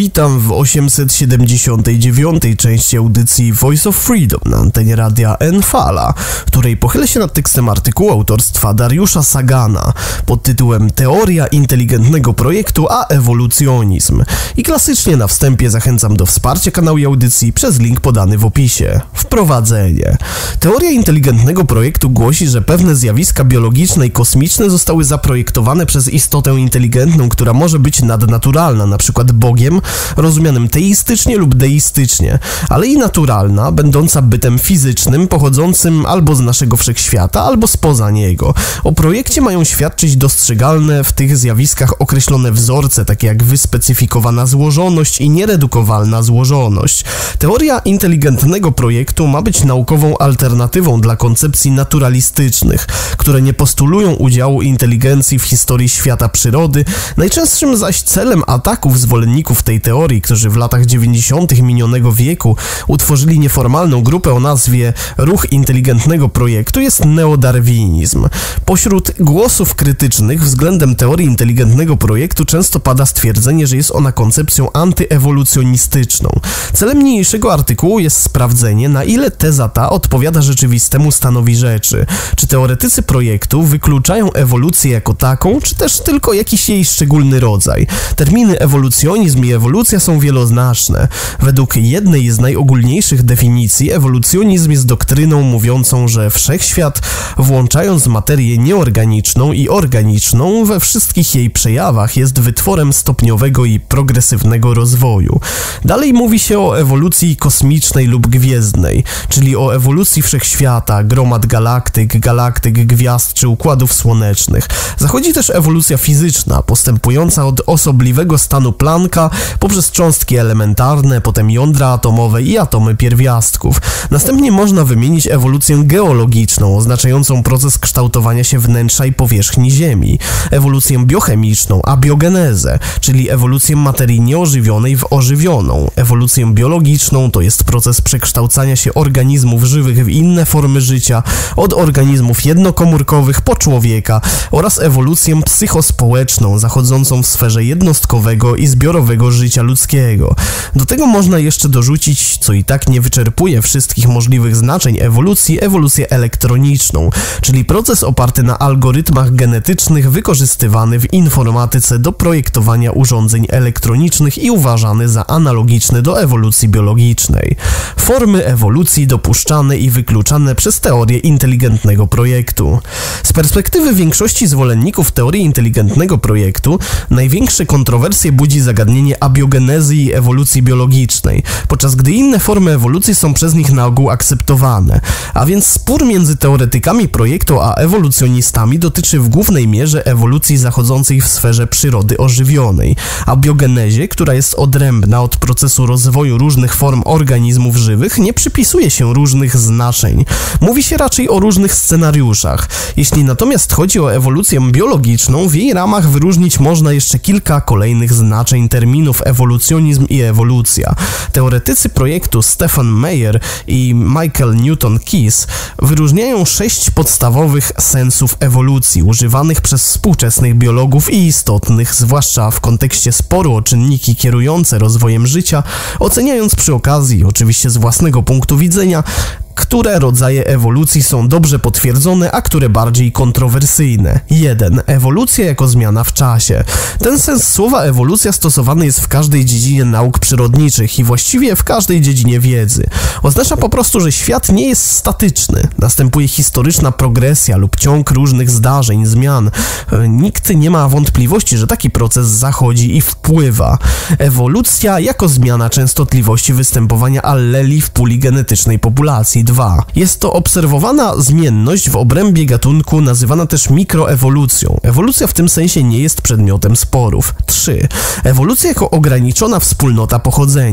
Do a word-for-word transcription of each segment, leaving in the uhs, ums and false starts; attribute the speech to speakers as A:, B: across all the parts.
A: Witam w osiemset siedemdziesiątej dziewiątej części audycji Voice of Freedom na antenie radia Enfala, w której pochylę się nad tekstem artykułu autorstwa Dariusza Sagana pod tytułem Teoria inteligentnego projektu a ewolucjonizm. I klasycznie na wstępie zachęcam do wsparcia kanału i audycji przez link podany w opisie. Wprowadzenie. Teoria inteligentnego projektu głosi, że pewne zjawiska biologiczne i kosmiczne zostały zaprojektowane przez istotę inteligentną, która może być nadnaturalna, na przykład Bogiem, rozumianym teistycznie lub deistycznie, ale i naturalna, będąca bytem fizycznym, pochodzącym albo z naszego wszechświata, albo spoza niego. O projekcie mają świadczyć dostrzegalne w tych zjawiskach określone wzorce, takie jak wyspecyfikowana złożoność i nieredukowalna złożoność. Teoria inteligentnego projektu ma być naukową alternatywą dla koncepcji naturalistycznych, które nie postulują udziału inteligencji w historii świata przyrody. Najczęstszym zaś celem ataków zwolenników tej teorii, którzy w latach dziewięćdziesiątych minionego wieku utworzyli nieformalną grupę o nazwie Ruch Inteligentnego Projektu, jest neodarwinizm. Pośród głosów krytycznych względem teorii inteligentnego projektu często pada stwierdzenie, że jest ona koncepcją antyewolucjonistyczną. Celem niniejszego artykułu jest sprawdzenie, na ile teza ta odpowiada rzeczywistemu stanowi rzeczy. Czy teoretycy projektu wykluczają ewolucję jako taką, czy też tylko jakiś jej szczególny rodzaj? Terminy ewolucjonizm i ewolucja są wieloznaczne. Według jednej z najogólniejszych definicji ewolucjonizm jest doktryną mówiącą, że wszechświat, włączając materię nieorganiczną i organiczną we wszystkich jej przejawach, jest wytworem stopniowego i progresywnego rozwoju. Dalej mówi się o ewolucji kosmicznej lub gwiezdnej, czyli o ewolucji wszechświata, gromad galaktyk, galaktyk, gwiazd czy układów słonecznych. Zachodzi też ewolucja fizyczna, postępująca od osobliwego stanu Plancka poprzez cząstki elementarne, potem jądra atomowe i atomy pierwiastków. Następnie można wymienić ewolucję geologiczną, oznaczającą proces kształtowania się wnętrza i powierzchni Ziemi, ewolucję biochemiczną, abiogenezę, czyli ewolucję materii nieożywionej w ożywioną, ewolucję biologiczną, to jest proces przekształcania się organizmów żywych w inne formy życia, od organizmów jednokomórkowych po człowieka, oraz ewolucję psychospołeczną, zachodzącą w sferze jednostkowego i zbiorowego życia ludzkiego. Do tego można jeszcze dorzucić, co i tak nie wyczerpuje wszystkich możliwych znaczeń ewolucji, ewolucję elektroniczną, czyli proces oparty na algorytmach genetycznych wykorzystywany w informatyce do projektowania urządzeń elektronicznych i uważany za analogiczny do ewolucji biologicznej. Formy ewolucji dopuszczane i wykluczane przez teorię inteligentnego projektu. Z perspektywy większości zwolenników teorii inteligentnego projektu największe kontrowersje budzi zagadnienie abiogenezy i ewolucji biologicznej, podczas gdy inne formy ewolucji są przez nich na ogół akceptowane. A więc spór między teoretykami projektu a ewolucjonistami dotyczy w głównej mierze ewolucji zachodzącej w sferze przyrody ożywionej. Abiogenezie, która jest odrębna od procesu rozwoju różnych form organizmów żywych, nie przypisuje się różnych znaczeń. Mówi się raczej o różnych scenariuszach. Jeśli natomiast chodzi o ewolucję biologiczną, w jej ramach wyróżnić można jeszcze kilka kolejnych znaczeń terminów ewolucjonizm i ewolucja. Teoretycy projektu Stephen Meyer i Michael Newton Keyes wyróżniają sześć podstawowych sensów ewolucji używanych przez współczesnych biologów i istotnych, zwłaszcza w kontekście sporu o czynniki kierujące rozwojem życia, oceniając przy okazji, oczywiście z własnego punktu widzenia, które rodzaje ewolucji są dobrze potwierdzone, a które bardziej kontrowersyjne. jeden. Ewolucja jako zmiana w czasie. Ten sens słowa ewolucja stosowany jest w każdej dziedzinie nauk przyrodniczych i właściwie w każdej dziedzinie wiedzy. Oznacza po prostu, że świat nie jest statyczny. Następuje historyczna progresja lub ciąg różnych zdarzeń, zmian. Nikt nie ma wątpliwości, że taki proces zachodzi i wpływa. Ewolucja jako zmiana częstotliwości występowania alleli w puli genetycznej populacji. dwa. Jest to obserwowana zmienność w obrębie gatunku, nazywana też mikroewolucją. Ewolucja w tym sensie nie jest przedmiotem sporów. trzy. Ewolucja jako ograniczona wspólnota pochodzenia.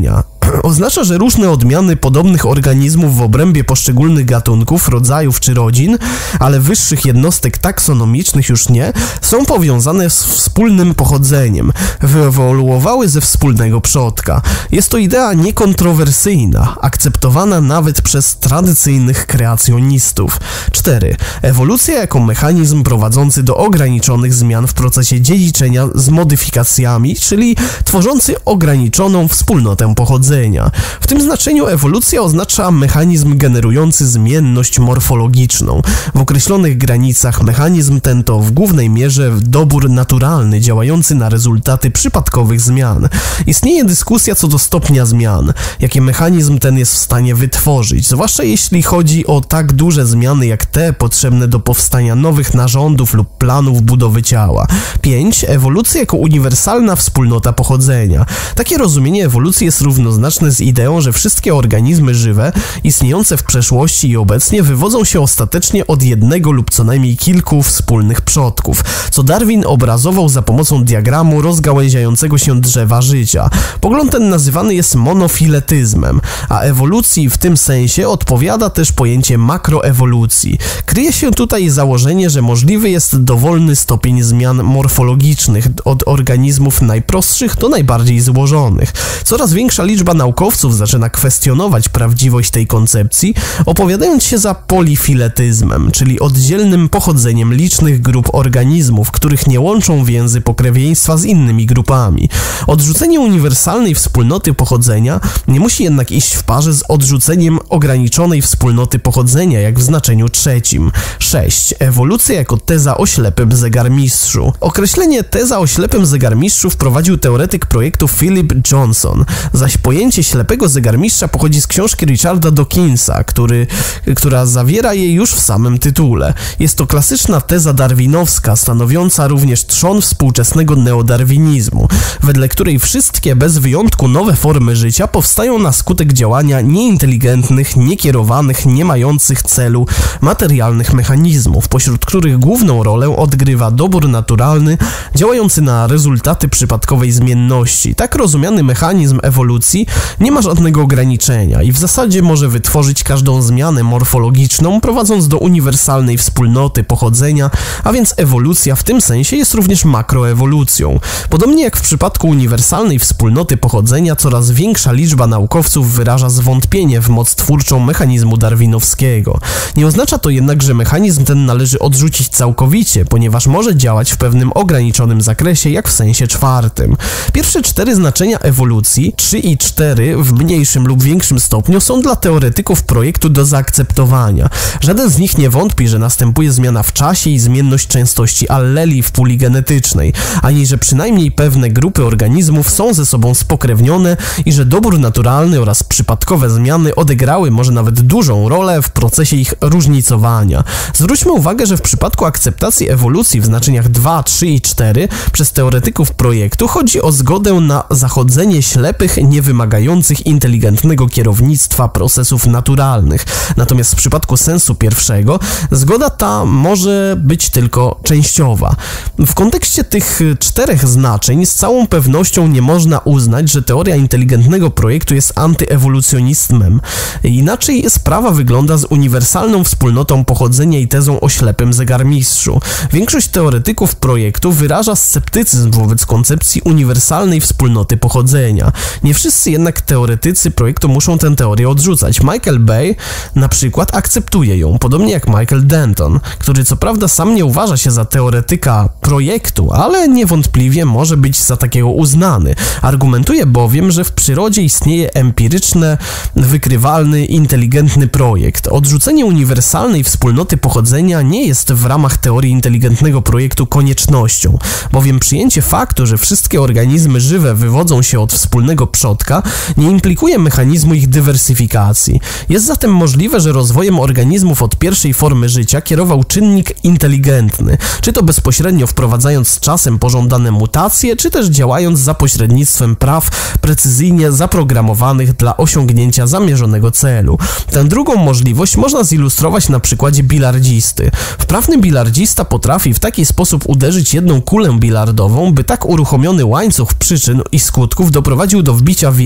A: Oznacza, że różne odmiany podobnych organizmów w obrębie poszczególnych gatunków, rodzajów czy rodzin, ale wyższych jednostek taksonomicznych już nie, są powiązane z wspólnym pochodzeniem, wyewoluowały ze wspólnego przodka. Jest to idea niekontrowersyjna, akceptowana nawet przez tradycyjnych kreacjonistów. cztery. Ewolucja jako mechanizm prowadzący do ograniczonych zmian w procesie dziedziczenia z modyfikacjami, czyli tworzący ograniczoną wspólnotę pochodzenia. W tym znaczeniu ewolucja oznacza mechanizm generujący zmienność morfologiczną. W określonych granicach mechanizm ten to w głównej mierze dobór naturalny działający na rezultaty przypadkowych zmian. Istnieje dyskusja co do stopnia zmian, jakie mechanizm ten jest w stanie wytworzyć, zwłaszcza jeśli chodzi o tak duże zmiany jak te potrzebne do powstania nowych narządów lub planów budowy ciała. pięć. Ewolucja jako uniwersalna wspólnota pochodzenia. Takie rozumienie ewolucji jest równoznaczne z ideą, że wszystkie organizmy żywe istniejące w przeszłości i obecnie wywodzą się ostatecznie od jednego lub co najmniej kilku wspólnych przodków, co Darwin obrazował za pomocą diagramu rozgałęziającego się drzewa życia. Pogląd ten nazywany jest monofiletyzmem, a ewolucji w tym sensie odpowiada też pojęcie makroewolucji. Kryje się tutaj założenie, że możliwy jest dowolny stopień zmian morfologicznych od organizmów najprostszych do najbardziej złożonych. Coraz większa liczba naukowców zaczyna kwestionować prawdziwość tej koncepcji, opowiadając się za polifiletyzmem, czyli oddzielnym pochodzeniem licznych grup organizmów, których nie łączą więzy pokrewieństwa z innymi grupami. Odrzucenie uniwersalnej wspólnoty pochodzenia nie musi jednak iść w parze z odrzuceniem ograniczonej wspólnoty pochodzenia, jak w znaczeniu trzecim. sześć. Ewolucja jako teza o ślepym zegarmistrzu. Określenie teza o ślepym zegarmistrzu wprowadził teoretyk projektu Philip Johnson, zaś pojęcie ślepego zegarmistrza pochodzi z książki Richarda Dawkinsa, który, która zawiera je już w samym tytule. Jest to klasyczna teza darwinowska, stanowiąca również trzon współczesnego neodarwinizmu, wedle której wszystkie bez wyjątku nowe formy życia powstają na skutek działania nieinteligentnych, niekierowanych, nie mających celu materialnych mechanizmów, pośród których główną rolę odgrywa dobór naturalny, działający na rezultaty przypadkowej zmienności. Tak rozumiany mechanizm ewolucji nie ma żadnego ograniczenia i w zasadzie może wytworzyć każdą zmianę morfologiczną, prowadząc do uniwersalnej wspólnoty pochodzenia, a więc ewolucja w tym sensie jest również makroewolucją. Podobnie jak w przypadku uniwersalnej wspólnoty pochodzenia, coraz większa liczba naukowców wyraża zwątpienie w moc twórczą mechanizmu darwinowskiego. Nie oznacza to jednak, że mechanizm ten należy odrzucić całkowicie, ponieważ może działać w pewnym ograniczonym zakresie, jak w sensie czwartym. Pierwsze cztery znaczenia ewolucji, trzy i cztery, w mniejszym lub większym stopniu są dla teoretyków projektu do zaakceptowania. Żaden z nich nie wątpi, że następuje zmiana w czasie i zmienność częstości alleli w puli genetycznej, ani że przynajmniej pewne grupy organizmów są ze sobą spokrewnione i że dobór naturalny oraz przypadkowe zmiany odegrały może nawet dużą rolę w procesie ich różnicowania. Zwróćmy uwagę, że w przypadku akceptacji ewolucji w znaczeniach dwa, trzy i cztery przez teoretyków projektu chodzi o zgodę na zachodzenie ślepych, niewymagających inteligentnego kierownictwa procesów naturalnych. Natomiast w przypadku sensu pierwszego zgoda ta może być tylko częściowa. W kontekście tych czterech znaczeń z całą pewnością nie można uznać, że teoria inteligentnego projektu jest antyewolucjonizmem. Inaczej sprawa wygląda z uniwersalną wspólnotą pochodzenia i tezą o ślepym zegarmistrzu. Większość teoretyków projektu wyraża sceptycyzm wobec koncepcji uniwersalnej wspólnoty pochodzenia. Nie wszyscy jednak teoretycy projektu muszą tę teorię odrzucać. Michael Bay na przykład akceptuje ją, podobnie jak Michael Denton, który co prawda sam nie uważa się za teoretyka projektu, ale niewątpliwie może być za takiego uznany. Argumentuje bowiem, że w przyrodzie istnieje empiryczny, wykrywalny, inteligentny projekt. Odrzucenie uniwersalnej wspólnoty pochodzenia nie jest w ramach teorii inteligentnego projektu koniecznością, bowiem przyjęcie faktu, że wszystkie organizmy żywe wywodzą się od wspólnego przodka, nie implikuje mechanizmu ich dywersyfikacji. Jest zatem możliwe, że rozwojem organizmów od pierwszej formy życia kierował czynnik inteligentny, czy to bezpośrednio wprowadzając z czasem pożądane mutacje, czy też działając za pośrednictwem praw precyzyjnie zaprogramowanych dla osiągnięcia zamierzonego celu. Tę drugą możliwość można zilustrować na przykładzie bilardzisty. Wprawny bilardzista potrafi w taki sposób uderzyć jedną kulę bilardową, by tak uruchomiony łańcuch przyczyn i skutków doprowadził do wbicia wielu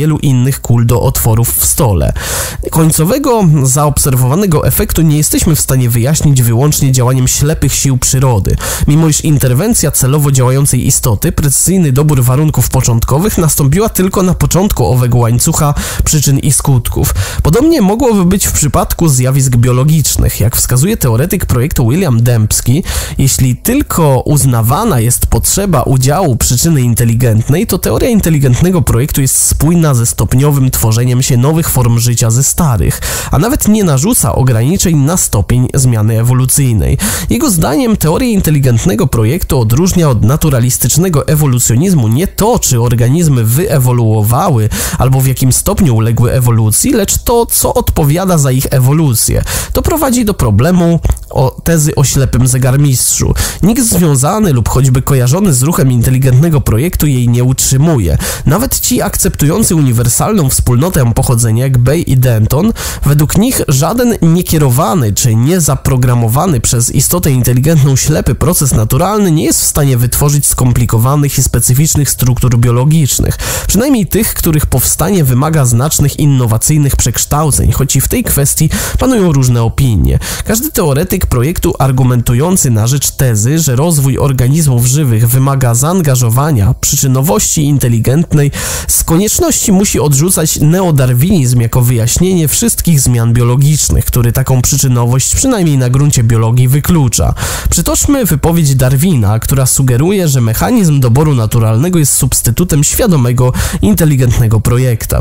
A: wielu innych kul do otworów w stole. Końcowego, zaobserwowanego efektu nie jesteśmy w stanie wyjaśnić wyłącznie działaniem ślepych sił przyrody, mimo iż interwencja celowo działającej istoty, precyzyjny dobór warunków początkowych nastąpiła tylko na początku owego łańcucha przyczyn i skutków. Podobnie mogłoby być w przypadku zjawisk biologicznych. Jak wskazuje teoretyk projektu William Dembski, jeśli tylko uznawana jest potrzeba udziału przyczyny inteligentnej, to teoria inteligentnego projektu jest spójna ze stopniowym tworzeniem się nowych form życia ze starych, a nawet nie narzuca ograniczeń na stopień zmiany ewolucyjnej. Jego zdaniem teoria inteligentnego projektu odróżnia od naturalistycznego ewolucjonizmu nie to, czy organizmy wyewoluowały albo w jakim stopniu uległy ewolucji, lecz to, co odpowiada za ich ewolucję. To prowadzi do problemu o tezy o ślepym zegarmistrzu. Nikt związany lub choćby kojarzony z ruchem inteligentnego projektu jej nie utrzymuje. Nawet ci akceptujący uniwersalną wspólnotę pochodzenia jak Bay i Denton, według nich żaden niekierowany czy niezaprogramowany przez istotę inteligentną ślepy proces naturalny nie jest w stanie wytworzyć skomplikowanych i specyficznych struktur biologicznych, przynajmniej tych, których powstanie wymaga znacznych innowacyjnych przekształceń, choć i w tej kwestii panują różne opinie. Każdy teoretyk projektu argumentujący na rzecz tezy, że rozwój organizmów żywych wymaga zaangażowania, przyczynowości inteligentnej, z konieczności musi odrzucać neodarwinizm jako wyjaśnienie wszystkich zmian biologicznych, który taką przyczynowość przynajmniej na gruncie biologii wyklucza. Przytoczmy wypowiedź Darwina, która sugeruje, że mechanizm doboru naturalnego jest substytutem świadomego, inteligentnego projekta.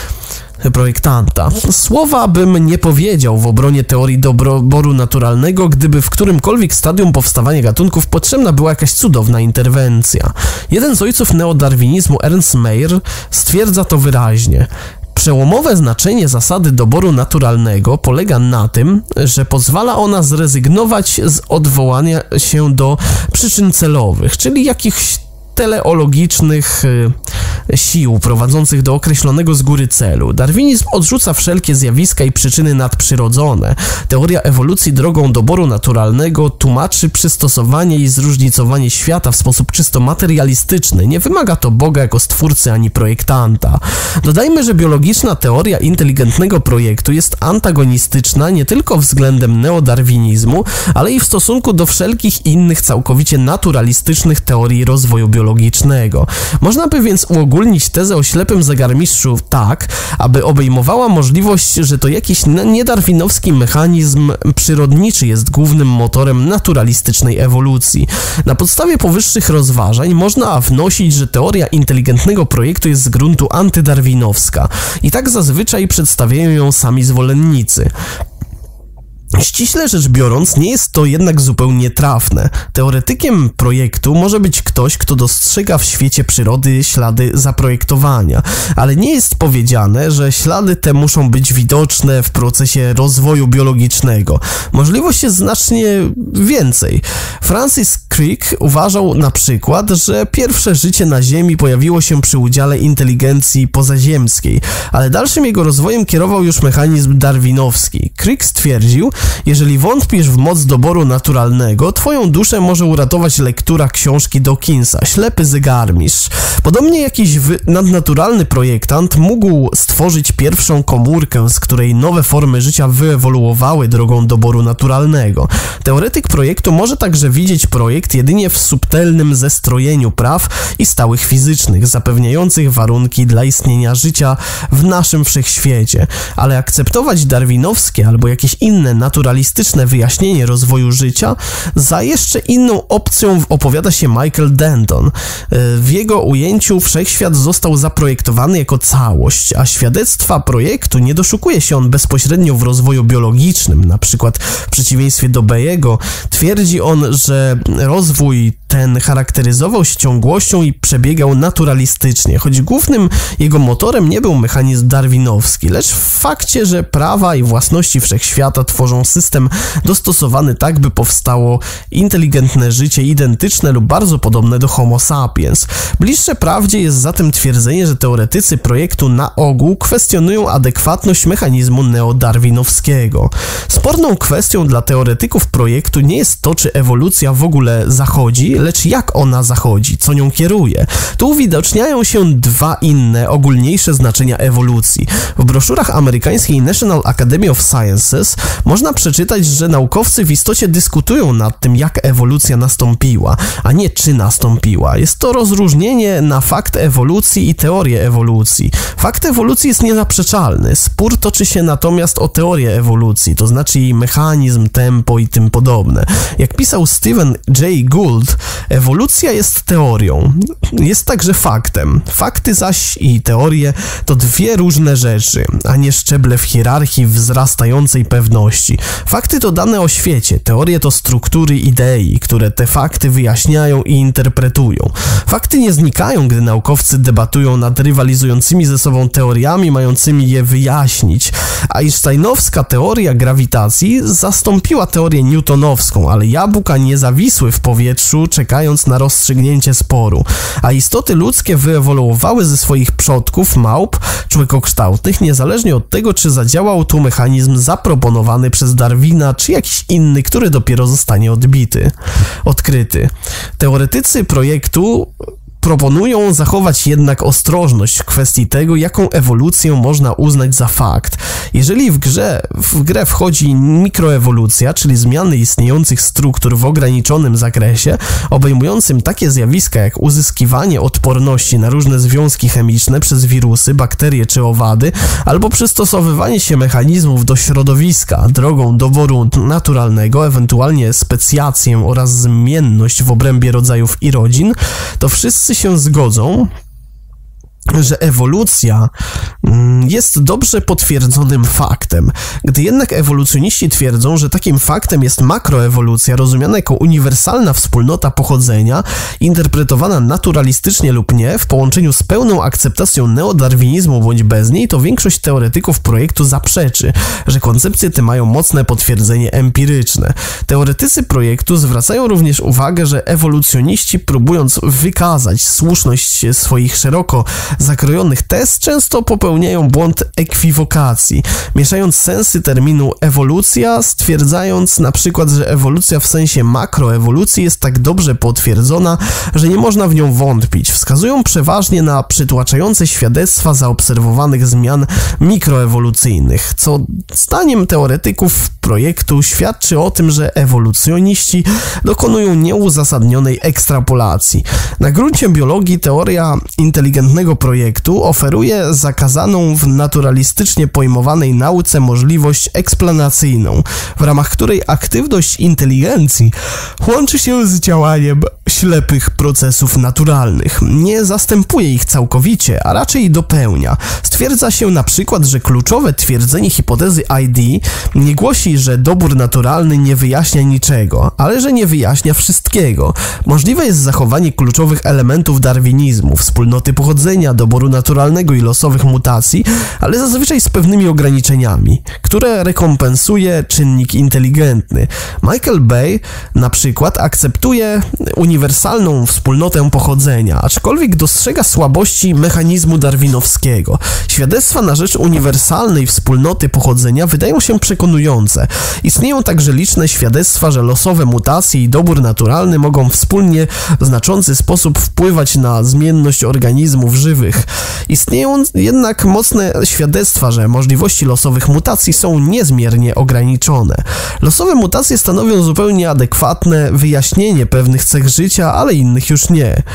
A: projektanta. Słowa bym nie powiedział w obronie teorii doboru naturalnego, gdyby w którymkolwiek stadium powstawania gatunków potrzebna była jakaś cudowna interwencja. Jeden z ojców neodarwinizmu, Ernst Mayr, stwierdza to wyraźnie. Przełomowe znaczenie zasady doboru naturalnego polega na tym, że pozwala ona zrezygnować z odwołania się do przyczyn celowych, czyli jakichś teleologicznych sił prowadzących do określonego z góry celu. Darwinizm odrzuca wszelkie zjawiska i przyczyny nadprzyrodzone. Teoria ewolucji drogą doboru naturalnego tłumaczy przystosowanie i zróżnicowanie świata w sposób czysto materialistyczny. Nie wymaga to Boga jako stwórcy ani projektanta. Dodajmy, że biologiczna teoria inteligentnego projektu jest antagonistyczna nie tylko względem neodarwinizmu, ale i w stosunku do wszelkich innych całkowicie naturalistycznych teorii rozwoju biologicznego. Biologicznego. Można by więc uogólnić tezę o ślepym zegarmistrzu tak, aby obejmowała możliwość, że to jakiś niedarwinowski mechanizm przyrodniczy jest głównym motorem naturalistycznej ewolucji. Na podstawie powyższych rozważań można wnosić, że teoria inteligentnego projektu jest z gruntu antydarwinowska i tak zazwyczaj przedstawiają ją sami zwolennicy. Ściśle rzecz biorąc, nie jest to jednak zupełnie trafne. Teoretykiem projektu może być ktoś, kto dostrzega w świecie przyrody ślady zaprojektowania, ale nie jest powiedziane, że ślady te muszą być widoczne w procesie rozwoju biologicznego. Możliwość jest znacznie więcej. Francis Crick uważał na przykład, że pierwsze życie na Ziemi pojawiło się przy udziale inteligencji pozaziemskiej, ale dalszym jego rozwojem kierował już mechanizm darwinowski. Crick stwierdził, jeżeli wątpisz w moc doboru naturalnego, twoją duszę może uratować lektura książki Dawkinsa, Ślepy zegarmistrz. Podobnie jakiś nadnaturalny projektant mógł stworzyć pierwszą komórkę, z której nowe formy życia wyewoluowały drogą doboru naturalnego. Teoretyk projektu może także widzieć projekt jedynie w subtelnym zestrojeniu praw i stałych fizycznych, zapewniających warunki dla istnienia życia w naszym wszechświecie, ale akceptować darwinowskie albo jakieś inne naturalistyczne wyjaśnienie rozwoju życia, za jeszcze inną opcją opowiada się Michael Denton. W jego ujęciu wszechświat został zaprojektowany jako całość, a świadectwa projektu nie doszukuje się on bezpośrednio w rozwoju biologicznym. Na przykład w przeciwieństwie do Bayego twierdzi on, że rozwój ten charakteryzował się ciągłością i przebiegał naturalistycznie, choć głównym jego motorem nie był mechanizm darwinowski, lecz w fakcie, że prawa i własności wszechświata tworzą system dostosowany tak, by powstało inteligentne życie identyczne lub bardzo podobne do Homo sapiens. Bliższe prawdzie jest zatem twierdzenie, że teoretycy projektu na ogół kwestionują adekwatność mechanizmu neodarwinowskiego. Sporną kwestią dla teoretyków projektu nie jest to, czy ewolucja w ogóle ogóle zachodzi, lecz jak ona zachodzi, co nią kieruje. Tu uwidaczniają się dwa inne, ogólniejsze znaczenia ewolucji. W broszurach amerykańskiej National Academy of Sciences można przeczytać, że naukowcy w istocie dyskutują nad tym, jak ewolucja nastąpiła, a nie czy nastąpiła. Jest to rozróżnienie na fakt ewolucji i teorię ewolucji. Fakt ewolucji jest niezaprzeczalny. Spór toczy się natomiast o teorię ewolucji, to znaczy jej mechanizm, tempo i tym podobne. Jak pisał Stephen Jay Gould, ewolucja jest teorią, jest także faktem. Fakty zaś i teorie to dwie różne rzeczy, a nie szczeble w hierarchii wzrastającej pewności. Fakty to dane o świecie, teorie to struktury idei, które te fakty wyjaśniają i interpretują. Fakty nie znikają, gdy naukowcy debatują nad rywalizującymi ze sobą teoriami mającymi je wyjaśnić. Einsteinowska teoria grawitacji zastąpiła teorię newtonowską, ale jabłka nie zawisły w powietrzu, czekając na rozstrzygnięcie sporu. A istoty ludzkie wyewoluowały ze swoich przodków, małp, człowiekokształtnych, niezależnie od tego, czy zadziałał tu mechanizm zaproponowany przez Darwina, czy jakiś inny, który dopiero zostanie odbity, odkryty. Teoretycy projektu proponują zachować jednak ostrożność w kwestii tego, jaką ewolucję można uznać za fakt. Jeżeli w grze, w grę wchodzi mikroewolucja, czyli zmiany istniejących struktur w ograniczonym zakresie, obejmującym takie zjawiska jak uzyskiwanie odporności na różne związki chemiczne przez wirusy, bakterie czy owady, albo przystosowywanie się mechanizmów do środowiska drogą doboru naturalnego, ewentualnie specjację oraz zmienność w obrębie rodzajów i rodzin, to wszyscy się zgodzą, że ewolucja jest dobrze potwierdzonym faktem. Gdy jednak ewolucjoniści twierdzą, że takim faktem jest makroewolucja, rozumiana jako uniwersalna wspólnota pochodzenia, interpretowana naturalistycznie lub nie, w połączeniu z pełną akceptacją neodarwinizmu bądź bez niej, to większość teoretyków projektu zaprzeczy, że koncepcje te mają mocne potwierdzenie empiryczne. Teoretycy projektu zwracają również uwagę, że ewolucjoniści, próbując wykazać słuszność swoich szeroko zakrojonych tez, często popełniają błąd ekwiwokacji, mieszając sensy terminu ewolucja, stwierdzając na przykład, że ewolucja w sensie makroewolucji jest tak dobrze potwierdzona, że nie można w nią wątpić. Wskazują przeważnie na przytłaczające świadectwa zaobserwowanych zmian mikroewolucyjnych, co zdaniem teoretyków projektu świadczy o tym, że ewolucjoniści dokonują nieuzasadnionej ekstrapolacji. Na gruncie biologii teoria inteligentnego projektu oferuje zakazaną w naturalistycznie pojmowanej nauce możliwość eksplanacyjną, w ramach której aktywność inteligencji łączy się z działaniem ślepych procesów naturalnych. Nie zastępuje ich całkowicie, a raczej dopełnia. Stwierdza się na przykład, że kluczowe twierdzenie hipotezy I D nie głosi, że dobór naturalny nie wyjaśnia niczego, ale że nie wyjaśnia wszystkiego. Możliwe jest zachowanie kluczowych elementów darwinizmu, wspólnoty pochodzenia, doboru naturalnego i losowych mutacji, ale zazwyczaj z pewnymi ograniczeniami, które rekompensuje czynnik inteligentny. Michael Bay na przykład akceptuje uniwersalną wspólnotę pochodzenia, aczkolwiek dostrzega słabości mechanizmu darwinowskiego. Świadectwa na rzecz uniwersalnej wspólnoty pochodzenia wydają się przekonujące. Istnieją także liczne świadectwa, że losowe mutacje i dobór naturalny mogą wspólnie w znaczący sposób wpływać na zmienność organizmów żywych. Istnieją jednak mocne świadectwa, że możliwości losowych mutacji są niezmiernie ograniczone. Losowe mutacje stanowią zupełnie adekwatne wyjaśnienie pewnych cech życia, ale innych już nie.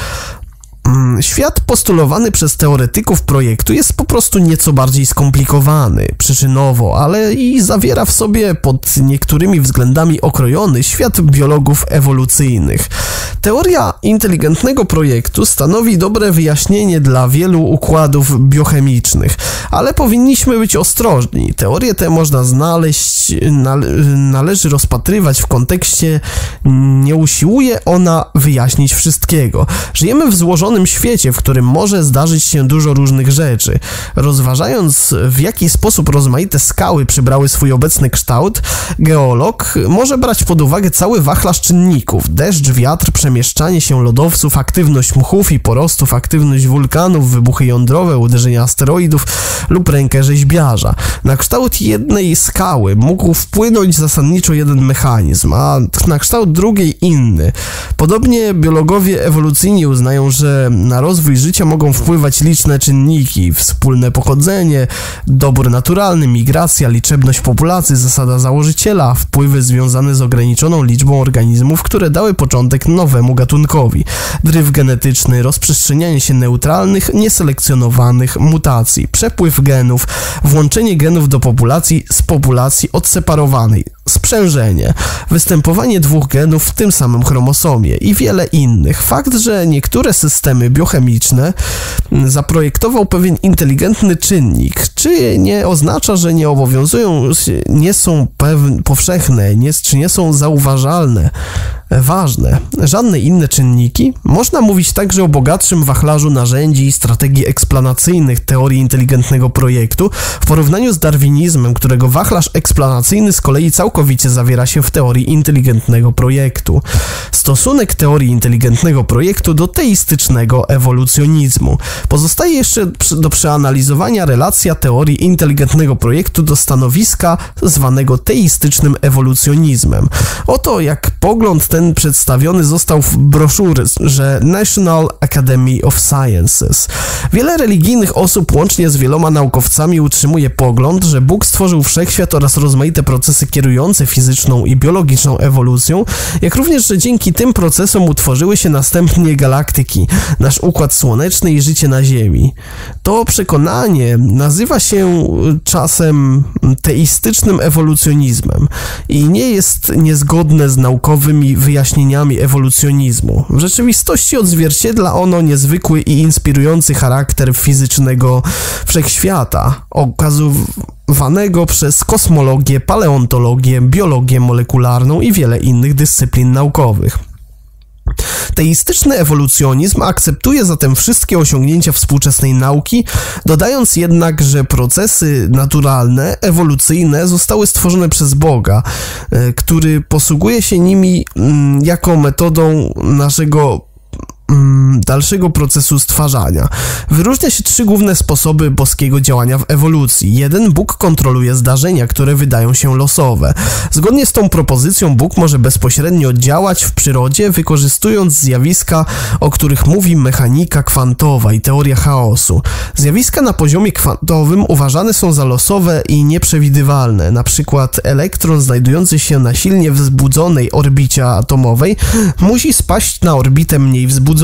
A: Świat postulowany przez teoretyków projektu jest po prostu nieco bardziej skomplikowany, przyczynowo, ale i zawiera w sobie pod niektórymi względami okrojony świat biologów ewolucyjnych. Teoria inteligentnego projektu stanowi dobre wyjaśnienie dla wielu układów biochemicznych, ale powinniśmy być ostrożni. Teorię tę można znaleźć, nale, należy rozpatrywać w kontekście, nie usiłuje ona wyjaśnić wszystkiego. Żyjemy w złożonym świecie, w którym może zdarzyć się dużo różnych rzeczy. Rozważając, w jaki sposób rozmaite skały przybrały swój obecny kształt, geolog może brać pod uwagę cały wachlarz czynników: deszcz, wiatr, przemieszczanie się lodowców, aktywność mchów i porostów, aktywność wulkanów, wybuchy jądrowe, uderzenia asteroidów, lub rękę rzeźbiarza. Na kształt jednej skały mógł wpłynąć zasadniczo jeden mechanizm, a na kształt drugiej inny. Podobnie biologowie ewolucyjni uznają, że na rozwój życia mogą wpływać liczne czynniki: wspólne pochodzenie, dobór naturalny, migracja, liczebność populacji, zasada założyciela, wpływy związane z ograniczoną liczbą organizmów, które dały początek nowemu gatunkowi, dryf genetyczny, rozprzestrzenianie się neutralnych, nieselekcjonowanych mutacji, przepływ genów, włączenie genów do populacji z populacji odseparowanej, sprzężenie, występowanie dwóch genów w tym samym chromosomie i wiele innych. Fakt, że niektóre systemy biochemiczne zaprojektował pewien inteligentny czynnik, czy nie oznacza, że nie obowiązują, nie są pewne, powszechne, nie, czy nie są zauważalne, ważne, żadne inne czynniki? Można mówić także o bogatszym wachlarzu narzędzi i strategii eksplanacyjnych teorii inteligentnego projektu w porównaniu z darwinizmem, którego wachlarz eksplanacyjny z kolei całkowicie zawiera się w teorii inteligentnego projektu. Stosunek teorii inteligentnego projektu do teistycznego ewolucjonizmu. Pozostaje jeszcze do przeanalizowania relacja teorii inteligentnego projektu do stanowiska zwanego teistycznym ewolucjonizmem. Oto jak pogląd ten przedstawiony został w broszurze National Academy of Sciences. Wiele religijnych osób, łącznie z wieloma naukowcami, utrzymuje pogląd, że Bóg stworzył wszechświat oraz rozmaite procesy kierujące fizyczną i biologiczną ewolucją, jak również, że dzięki tym procesom utworzyły się następnie galaktyki, nasz Układ Słoneczny i życie na Ziemi. To przekonanie nazywa się czasem teistycznym ewolucjonizmem i nie jest niezgodne z naukowymi wyjaśnieniami ewolucjonizmu. W rzeczywistości odzwierciedla ono niezwykły i inspirujący charakter fizycznego wszechświata, okazywanego przez kosmologię, paleontologię, biologię molekularną i wiele innych dyscyplin naukowych. Teistyczny ewolucjonizm akceptuje zatem wszystkie osiągnięcia współczesnej nauki, dodając jednak, że procesy naturalne, ewolucyjne zostały stworzone przez Boga, który posługuje się nimi jako metodą naszego dalszego procesu stwarzania. Wyróżnia się trzy główne sposoby boskiego działania w ewolucji. Jeden, Bóg kontroluje zdarzenia, które wydają się losowe. Zgodnie z tą propozycją Bóg może bezpośrednio działać w przyrodzie, wykorzystując zjawiska, o których mówi mechanika kwantowa i teoria chaosu. Zjawiska na poziomie kwantowym uważane są za losowe i nieprzewidywalne. Na przykład elektron znajdujący się na silnie wzbudzonej orbicie atomowej musi spaść na orbitę mniej wzbudzoną.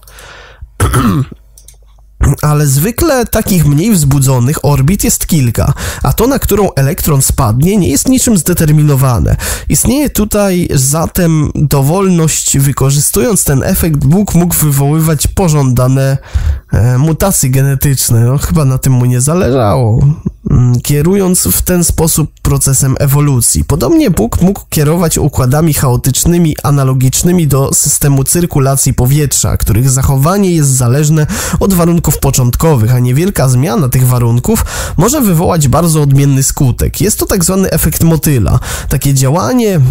A: Ale zwykle takich mniej wzbudzonych orbit jest kilka, a to, na którą elektron spadnie, nie jest niczym zdeterminowane. Istnieje tutaj zatem dowolność. Wykorzystując ten efekt, Bóg mógł wywoływać pożądane e, mutacje genetyczne. No, chyba na tym mu nie zależało, kierując w ten sposób procesem ewolucji. Podobnie Bóg mógł kierować układami chaotycznymi analogicznymi do systemu cyrkulacji powietrza, których zachowanie jest zależne od warunków początkowych, a niewielka zmiana tych warunków może wywołać bardzo odmienny skutek. Jest to tak zwany efekt motyla. Takie działanie e,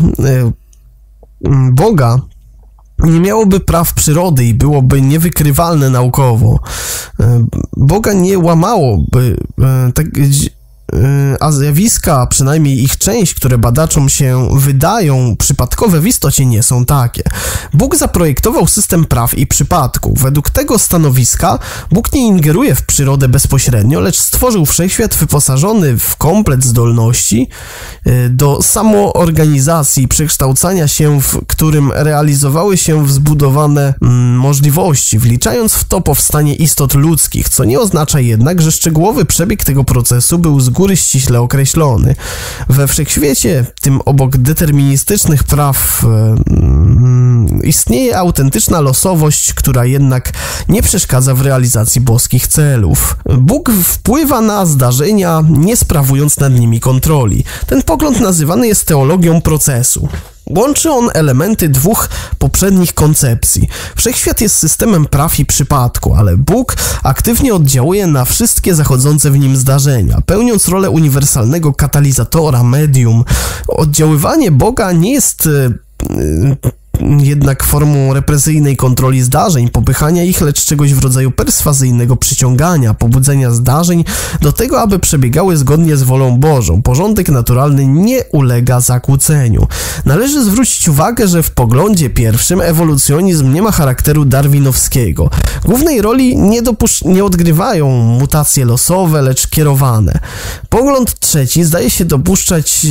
A: Boga nie miałoby praw przyrody i byłoby niewykrywalne naukowo. Boga nie łamałoby tak, a zjawiska, przynajmniej ich część, które badaczom się wydają przypadkowe, w istocie nie są takie. Bóg zaprojektował system praw i przypadków. Według tego stanowiska Bóg nie ingeruje w przyrodę bezpośrednio, lecz stworzył wszechświat wyposażony w komplet zdolności do samoorganizacji i przekształcania się, w którym realizowały się wzbudowane mm, możliwości, wliczając w to powstanie istot ludzkich, co nie oznacza jednak, że szczegółowy przebieg tego procesu był z góry ściśle określony. We wszechświecie, tym obok deterministycznych praw, yy, istnieje autentyczna losowość, która jednak nie przeszkadza w realizacji boskich celów. Bóg wpływa na zdarzenia, nie sprawując nad nimi kontroli. Ten pogląd nazywany jest teologią procesu. Łączy on elementy dwóch poprzednich koncepcji. Wszechświat jest systemem praw i przypadku, ale Bóg aktywnie oddziałuje na wszystkie zachodzące w nim zdarzenia, pełniąc rolę uniwersalnego katalizatora, medium. Oddziaływanie Boga nie jest jednak formą represyjnej kontroli zdarzeń, popychania ich, lecz czegoś w rodzaju perswazyjnego przyciągania, pobudzenia zdarzeń do tego, aby przebiegały zgodnie z wolą Bożą. Porządek naturalny nie ulega zakłóceniu. Należy zwrócić uwagę, że w poglądzie pierwszym ewolucjonizm nie ma charakteru darwinowskiego. Głównej roli nie, dopusz- nie odgrywają mutacje losowe, lecz kierowane. Pogląd trzeci zdaje się dopuszczać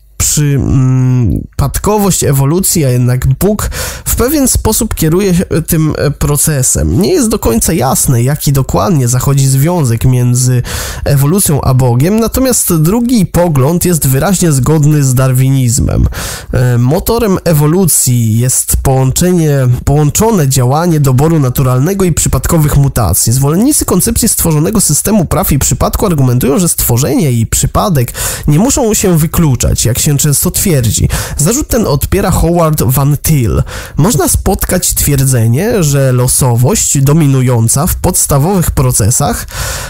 A: przypadkowość ewolucji, a jednak Bóg w pewien sposób kieruje tym procesem. Nie jest do końca jasne, jaki dokładnie zachodzi związek między ewolucją a Bogiem, natomiast drugi pogląd jest wyraźnie zgodny z darwinizmem. Motorem ewolucji jest połączenie, połączone działanie doboru naturalnego i przypadkowych mutacji. Zwolennicy koncepcji stworzonego systemu praw i przypadku argumentują, że stworzenie i przypadek nie muszą się wykluczać, jak się często twierdzi. Zarzut ten odpiera Howard Van Til. Można spotkać twierdzenie, że losowość dominująca w podstawowych procesach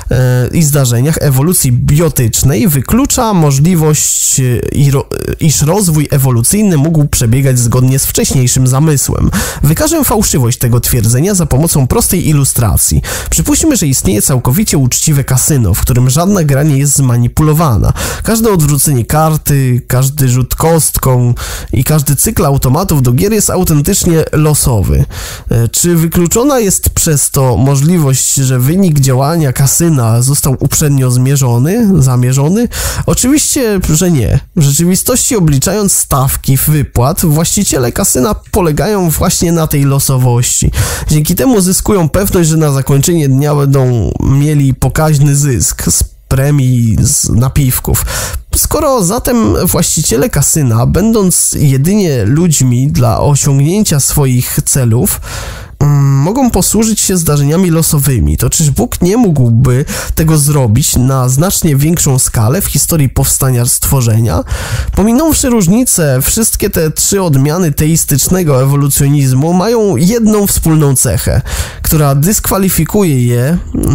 A: e, i zdarzeniach ewolucji biotycznej wyklucza możliwość, i ro, iż rozwój ewolucyjny mógł przebiegać zgodnie z wcześniejszym zamysłem. Wykażę fałszywość tego twierdzenia za pomocą prostej ilustracji. Przypuśćmy, że istnieje całkowicie uczciwe kasyno, w którym żadna gra nie jest zmanipulowana. Każde odwrócenie karty, każdy rzut kostką i każdy cykl automatów do gier jest autentycznie losowy. Czy wykluczona jest przez to możliwość, że wynik działania kasyna został uprzednio zmierzony, zamierzony? Oczywiście, że nie. W rzeczywistości, obliczając stawki wypłat, właściciele kasyna polegają właśnie na tej losowości. Dzięki temu zyskują pewność, że na zakończenie dnia będą mieli pokaźny zysk z premii, z napiwków. Skoro zatem właściciele kasyna, będąc jedynie ludźmi dla osiągnięcia swoich celów, mogą posłużyć się zdarzeniami losowymi, to czyż Bóg nie mógłby tego zrobić na znacznie większą skalę w historii powstania stworzenia? Pominąwszy różnice, wszystkie te trzy odmiany teistycznego ewolucjonizmu mają jedną wspólną cechę, która dyskwalifikuje je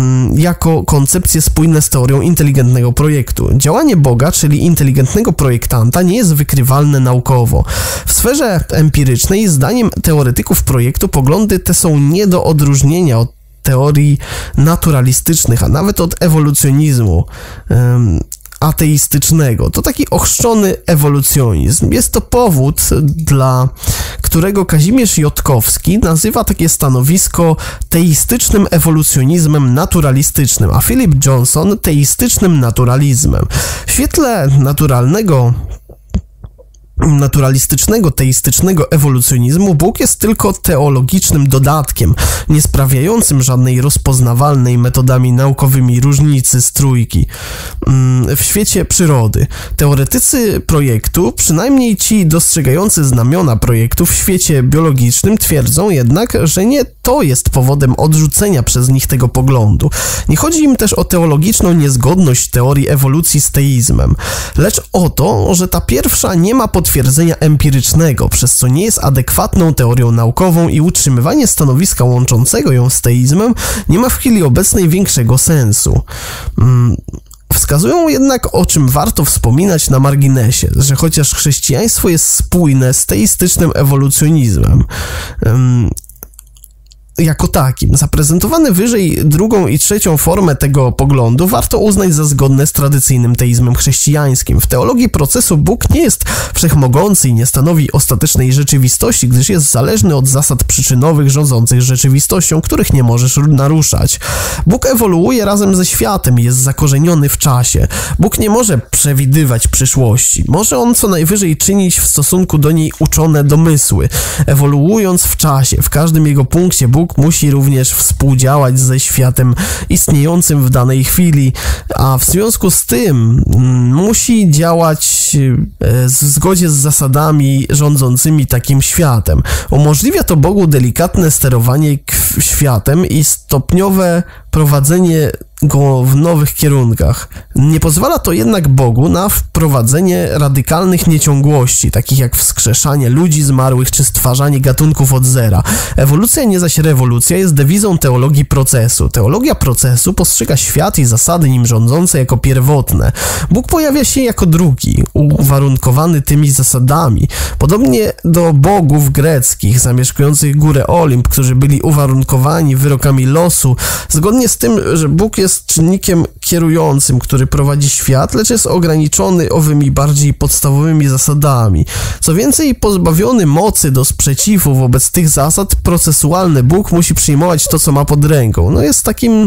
A: jako koncepcje spójne z teorią inteligentnego projektu. Działanie Boga, czyli inteligentnego projektanta, nie jest wykrywalne naukowo. W sferze empirycznej, zdaniem teoretyków projektu, poglądy te są nie do odróżnienia od teorii naturalistycznych, a nawet od ewolucjonizmu um, ateistycznego. To taki ochrzczony ewolucjonizm. Jest to powód, dla którego Kazimierz Jotkowski nazywa takie stanowisko teistycznym ewolucjonizmem naturalistycznym, a Philip Johnson teistycznym naturalizmem. W świetle naturalnego naturalistycznego, teistycznego ewolucjonizmu Bóg jest tylko teologicznym dodatkiem, nie sprawiającym żadnej rozpoznawalnej metodami naukowymi różnicy z trójki w świecie przyrody. Teoretycy projektu, przynajmniej ci dostrzegający znamiona projektu w świecie biologicznym, twierdzą jednak, że nie to jest powodem odrzucenia przez nich tego poglądu. Nie chodzi im też o teologiczną niezgodność teorii ewolucji z teizmem, lecz o to, że ta pierwsza nie ma potwierdzenia empirycznego, przez co nie jest adekwatną teorią naukową i utrzymywanie stanowiska łączącego ją z teizmem nie ma w chwili obecnej większego sensu. Hmm. Wskazują jednak, o czym warto wspominać na marginesie, że chociaż chrześcijaństwo jest spójne z teistycznym ewolucjonizmem, hmm, jako takim. Zaprezentowane wyżej drugą i trzecią formę tego poglądu warto uznać za zgodne z tradycyjnym teizmem chrześcijańskim. W teologii procesu Bóg nie jest wszechmogący i nie stanowi ostatecznej rzeczywistości, gdyż jest zależny od zasad przyczynowych rządzących rzeczywistością, których nie możesz naruszać. Bóg ewoluuje razem ze światem i jest zakorzeniony w czasie. Bóg nie może przewidywać przyszłości. Może on co najwyżej czynić w stosunku do niej uczone domysły. Ewoluując w czasie, w każdym jego punkcie Bóg musi również współdziałać ze światem istniejącym w danej chwili, a w związku z tym musi działać w zgodzie z zasadami rządzącymi takim światem. Umożliwia to Bogu delikatne sterowanie światem i stopniowe prowadzenie go w nowych kierunkach. Nie pozwala to jednak Bogu na wprowadzenie radykalnych nieciągłości, takich jak wskrzeszanie ludzi zmarłych czy stwarzanie gatunków od zera. Ewolucja, nie zaś rewolucja, jest dewizą teologii procesu. Teologia procesu postrzega świat i zasady nim rządzące jako pierwotne. Bóg pojawia się jako drugi, uwarunkowany tymi zasadami. Podobnie do bogów greckich zamieszkujących górę Olimp, którzy byli uwarunkowani wyrokami losu, zgodnie z tym, że Bóg jest czynnikiem kierującym, który prowadzi świat, lecz jest ograniczony owymi bardziej podstawowymi zasadami. Co więcej, pozbawiony mocy do sprzeciwu wobec tych zasad, procesualny Bóg musi przyjmować to, co ma pod ręką. No jest takim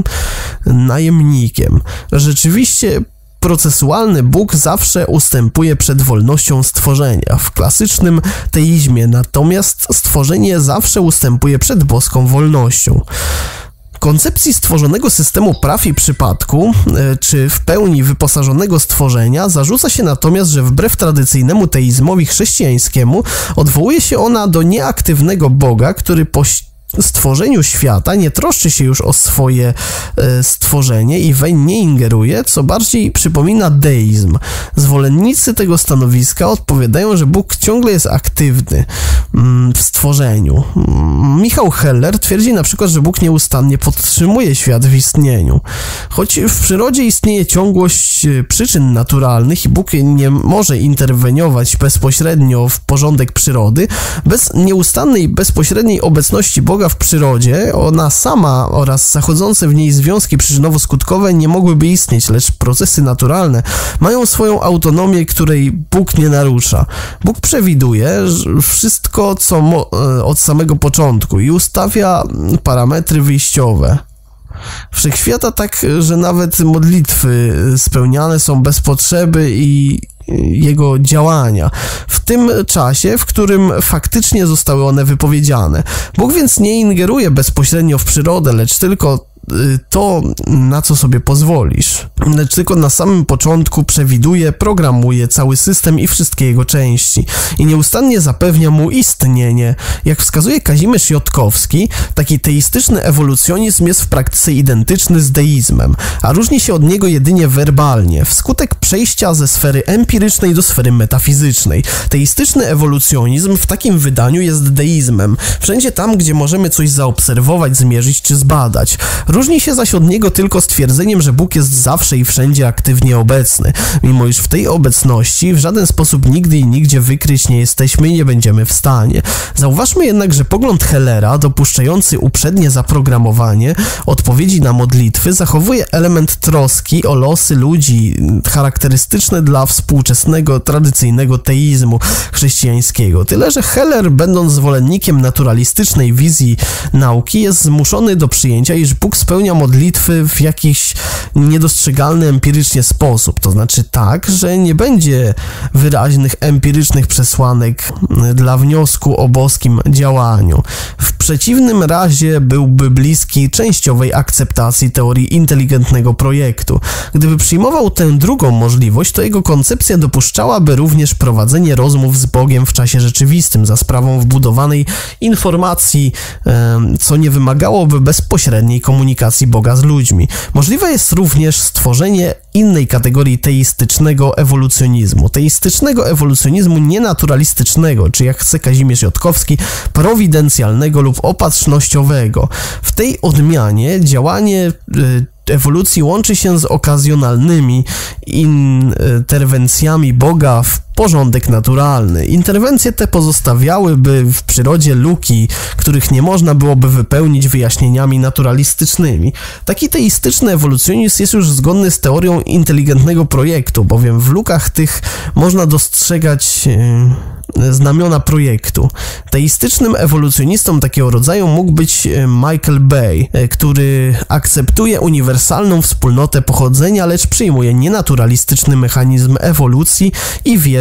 A: najemnikiem. Rzeczywiście procesualny Bóg zawsze ustępuje przed wolnością stworzenia. W klasycznym teizmie natomiast stworzenie zawsze ustępuje przed boską wolnością. Koncepcji stworzonego systemu praw i przypadku, czy w pełni wyposażonego stworzenia, zarzuca się natomiast, że wbrew tradycyjnemu teizmowi chrześcijańskiemu odwołuje się ona do nieaktywnego Boga, który po stworzeniu świata nie troszczy się już o swoje e, stworzenie i weń nie ingeruje, co bardziej przypomina deizm. Zwolennicy tego stanowiska odpowiadają, że Bóg ciągle jest aktywny mm, w stworzeniu. Michał Heller twierdzi na przykład, że Bóg nieustannie podtrzymuje świat w istnieniu. Choć w przyrodzie istnieje ciągłość przyczyn naturalnych i Bóg nie może interweniować bezpośrednio w porządek przyrody, bez nieustannej, bezpośredniej obecności Boga w przyrodzie, ona sama oraz zachodzące w niej związki przyczynowo-skutkowe nie mogłyby istnieć, lecz procesy naturalne mają swoją autonomię, której Bóg nie narusza. Bóg przewiduje wszystko, co mo- od samego początku i ustawia parametry wyjściowe wszechświata tak, że nawet modlitwy spełniane są bez potrzeby i jego działania, w tym czasie, w którym faktycznie zostały one wypowiedziane. Bóg więc nie ingeruje bezpośrednio w przyrodę, lecz tylko to, na co sobie pozwolisz. Lecz tylko na samym początku przewiduje, programuje cały system i wszystkie jego części i nieustannie zapewnia mu istnienie. Jak wskazuje Kazimierz Jotkowski, taki teistyczny ewolucjonizm jest w praktyce identyczny z deizmem, a różni się od niego jedynie werbalnie, wskutek przejścia ze sfery empirycznej do sfery metafizycznej. Teistyczny ewolucjonizm w takim wydaniu jest deizmem, wszędzie tam, gdzie możemy coś zaobserwować, zmierzyć czy zbadać. Różni się zaś od niego tylko stwierdzeniem, że Bóg jest zawsze i wszędzie aktywnie obecny, mimo iż w tej obecności w żaden sposób nigdy i nigdzie wykryć nie jesteśmy i nie będziemy w stanie. Zauważmy jednak, że pogląd Hellera, dopuszczający uprzednie zaprogramowanie odpowiedzi na modlitwy, zachowuje element troski o losy ludzi charakterystyczny dla współczesnego, tradycyjnego teizmu chrześcijańskiego. Tyle, że Heller, będąc zwolennikiem naturalistycznej wizji nauki, jest zmuszony do przyjęcia, iż Bóg spełnia modlitwy w jakiś niedostrzegalny empirycznie sposób, to znaczy tak, że nie będzie wyraźnych empirycznych przesłanek dla wniosku o boskim działaniu. W przeciwnym razie byłby bliski częściowej akceptacji teorii inteligentnego projektu. Gdyby przyjmował tę drugą możliwość, to jego koncepcja dopuszczałaby również prowadzenie rozmów z Bogiem w czasie rzeczywistym za sprawą wbudowanej informacji, co nie wymagałoby bezpośredniej komunikacji Boga z ludźmi. Możliwe jest również stworzenie innej kategorii teistycznego ewolucjonizmu. Teistycznego ewolucjonizmu nienaturalistycznego, czy jak chce Kazimierz Jotkowski, prowidencjalnego lub opatrznościowego. W tej odmianie działanie y, ewolucji łączy się z okazjonalnymi interwencjami Boga w porządek naturalny. Interwencje te pozostawiałyby w przyrodzie luki, których nie można byłoby wypełnić wyjaśnieniami naturalistycznymi. Taki teistyczny ewolucjonizm jest już zgodny z teorią inteligentnego projektu, bowiem w lukach tych można dostrzegać yy, znamiona projektu. Teistycznym ewolucjonistą takiego rodzaju mógł być Michael Bay, który akceptuje uniwersalną wspólnotę pochodzenia, lecz przyjmuje nienaturalistyczny mechanizm ewolucji i wierzy,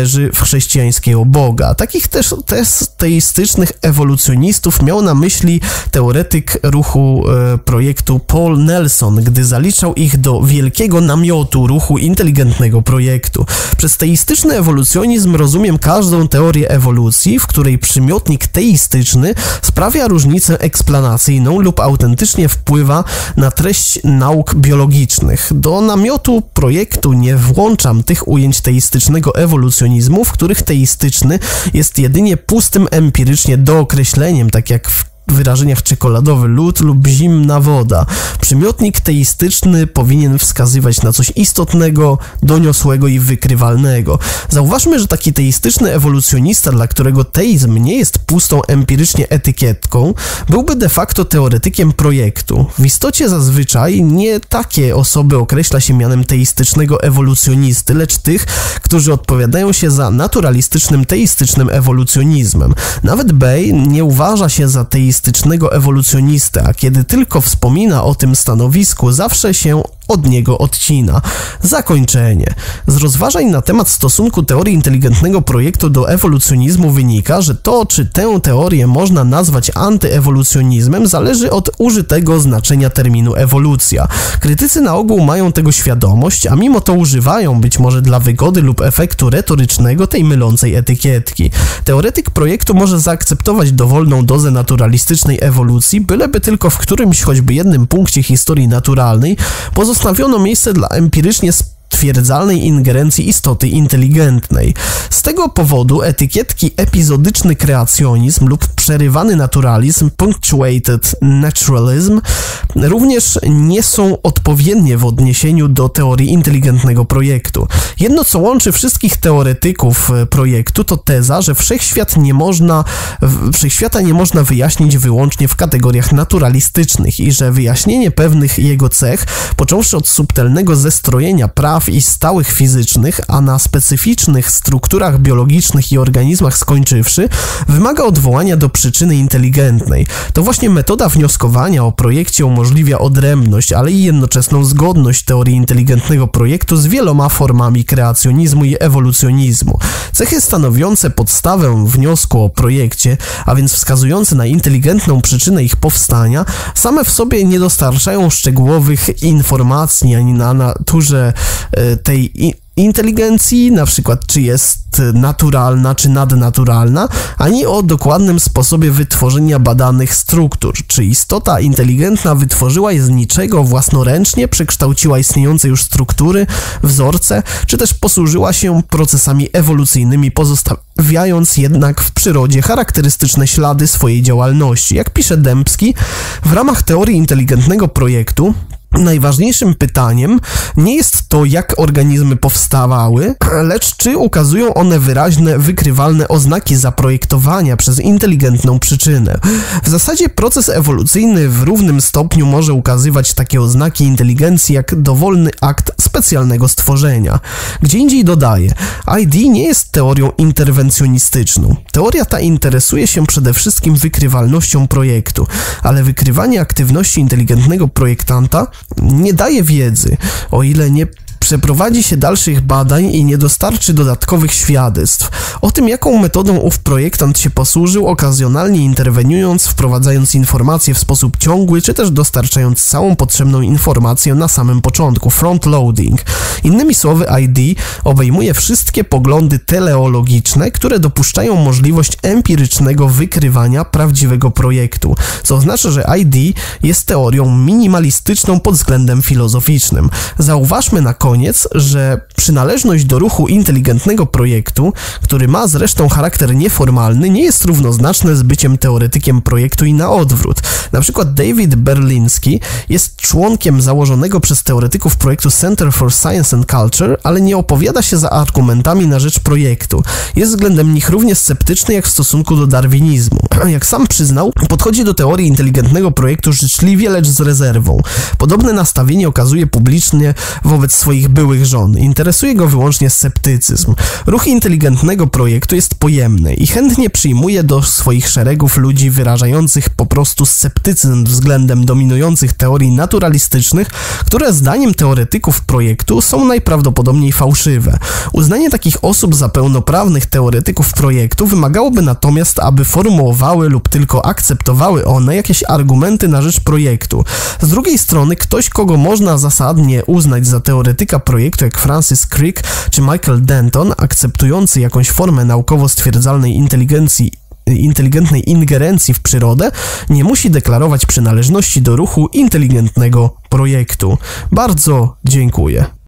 A: wierzy w chrześcijańskiego Boga. Takich też, też teistycznych ewolucjonistów miał na myśli teoretyk ruchu e, projektu Paul Nelson, gdy zaliczał ich do wielkiego namiotu ruchu inteligentnego projektu. Przez teistyczny ewolucjonizm rozumiem każdą teorię ewolucji, w której przymiotnik teistyczny sprawia różnicę eksplanacyjną lub autentycznie wpływa na treść nauk biologicznych. Do namiotu projektu nie włączam tych ujęć teistycznego ewolucjonizmu, w których teistyczny jest jedynie pustym empirycznie dookreśleniem, tak jak w wyrażeniach czekoladowy lód lub zimna woda. Przymiotnik teistyczny powinien wskazywać na coś istotnego, doniosłego i wykrywalnego. Zauważmy, że taki teistyczny ewolucjonista, dla którego teizm nie jest pustą empirycznie etykietką, byłby de facto teoretykiem projektu. W istocie zazwyczaj nie takie osoby określa się mianem teistycznego ewolucjonisty, lecz tych, którzy odpowiadają się za naturalistycznym, teistycznym ewolucjonizmem. Nawet Bay nie uważa się za teistycznego ewolucjonistę, a kiedy tylko wspomina o tym stanowisku, zawsze się od niego odcina. Zakończenie. Z rozważań na temat stosunku teorii inteligentnego projektu do ewolucjonizmu wynika, że to, czy tę teorię można nazwać antyewolucjonizmem, zależy od użytego znaczenia terminu ewolucja. Krytycy na ogół mają tego świadomość, a mimo to używają, być może dla wygody lub efektu retorycznego, tej mylącej etykietki. Teoretyk projektu może zaakceptować dowolną dozę naturalistycznej ewolucji, byleby tylko w którymś choćby jednym punkcie historii naturalnej pozostawiono miejsce dla empirycznie stwierdzalnej ingerencji istoty inteligentnej. Z tego powodu etykietki epizodyczny kreacjonizm lub przerywany naturalizm, punctuated naturalism, również nie są odpowiednie w odniesieniu do teorii inteligentnego projektu. Jedno, co łączy wszystkich teoretyków projektu, to teza, że wszechświat nie można, wszechświata nie można wyjaśnić wyłącznie w kategoriach naturalistycznych i że wyjaśnienie pewnych jego cech, począwszy od subtelnego zestrojenia praw i stałych fizycznych, a na specyficznych strukturach biologicznych i organizmach skończywszy, wymaga odwołania do przyczyny inteligentnej. To właśnie metoda wnioskowania o projekcie umożliwia odrębność, ale i jednoczesną zgodność teorii inteligentnego projektu z wieloma formami kreacjonizmu i ewolucjonizmu. Cechy stanowiące podstawę wniosku o projekcie, a więc wskazujące na inteligentną przyczynę ich powstania, same w sobie nie dostarczają szczegółowych informacji ani na naturze tej inteligencji, na przykład czy jest naturalna, czy nadnaturalna, ani o dokładnym sposobie wytworzenia badanych struktur, czy istota inteligentna wytworzyła je z niczego własnoręcznie, przekształciła istniejące już struktury, wzorce, czy też posłużyła się procesami ewolucyjnymi, pozostawiając jednak w przyrodzie charakterystyczne ślady swojej działalności. Jak pisze Dębski, w ramach teorii inteligentnego projektu najważniejszym pytaniem nie jest to, jak organizmy powstawały, lecz czy ukazują one wyraźne, wykrywalne oznaki zaprojektowania przez inteligentną przyczynę. W zasadzie proces ewolucyjny w równym stopniu może ukazywać takie oznaki inteligencji jak dowolny akt specjalnego stworzenia. Gdzie indziej dodaje, I D nie jest teorią interwencjonistyczną. Teoria ta interesuje się przede wszystkim wykrywalnością projektu, ale wykrywanie aktywności inteligentnego projektanta nie daje wiedzy, o ile nie przeprowadzi się dalszych badań i nie dostarczy dodatkowych świadectw. O tym, jaką metodą ów projektant się posłużył, okazjonalnie interweniując, wprowadzając informacje w sposób ciągły, czy też dostarczając całą potrzebną informację na samym początku, frontloading. Innymi słowy, I D obejmuje wszystkie poglądy teleologiczne, które dopuszczają możliwość empirycznego wykrywania prawdziwego projektu, co oznacza, że I D jest teorią minimalistyczną pod względem filozoficznym. Zauważmy na koniec, że przynależność do ruchu inteligentnego projektu, który ma zresztą charakter nieformalny, nie jest równoznaczne z byciem teoretykiem projektu i na odwrót. Na przykład David Berlinski jest członkiem założonego przez teoretyków projektu Center for Science and Culture, ale nie opowiada się za argumentami na rzecz projektu. Jest względem nich równie sceptyczny jak w stosunku do darwinizmu. Jak sam przyznał, podchodzi do teorii inteligentnego projektu życzliwie, lecz z rezerwą. Podobne nastawienie okazuje publicznie wobec swoich swoich byłych żon. Interesuje go wyłącznie sceptycyzm. Ruch inteligentnego projektu jest pojemny i chętnie przyjmuje do swoich szeregów ludzi wyrażających po prostu sceptycyzm względem dominujących teorii naturalistycznych, które zdaniem teoretyków projektu są najprawdopodobniej fałszywe. Uznanie takich osób za pełnoprawnych teoretyków projektu wymagałoby natomiast, aby formułowały lub tylko akceptowały one jakieś argumenty na rzecz projektu. Z drugiej strony ktoś, kogo można zasadnie uznać za teoretyka projektu jak Francis Crick czy Michael Denton, akceptujący jakąś formę naukowo stwierdzalnej inteligencji inteligentnej ingerencji w przyrodę, nie musi deklarować przynależności do ruchu inteligentnego projektu. Bardzo dziękuję.